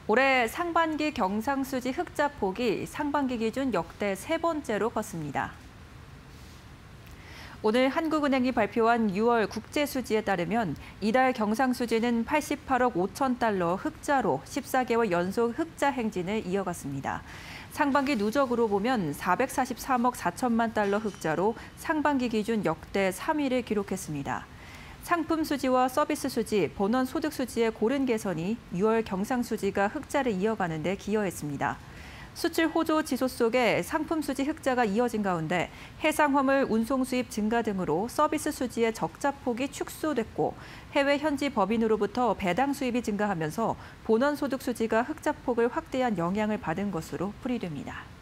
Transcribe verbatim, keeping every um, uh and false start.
올해 상반기 경상수지 흑자 폭이 상반기 기준 역대 세 번째로 컸습니다. 오늘 한국은행이 발표한 유월 국제수지에 따르면 이달 경상수지는 팔십팔억 오천 달러 흑자로 십사 개월 연속 흑자 행진을 이어갔습니다. 상반기 누적으로 보면 사백사십삼억 사천만 달러 흑자로 상반기 기준 역대 삼 위를 기록했습니다. 상품 수지와 서비스 수지, 본원 소득 수지의 고른 개선이 유월 경상수지가 흑자를 이어가는 데 기여했습니다. 수출 호조 지소 속에 상품 수지 흑자가 이어진 가운데 해상화물 운송 수입 증가 등으로 서비스 수지의 적자 폭이 축소됐고 해외 현지 법인으로부터 배당 수입이 증가하면서 본원 소득 수지가 흑자 폭을 확대한 영향을 받은 것으로 풀이됩니다.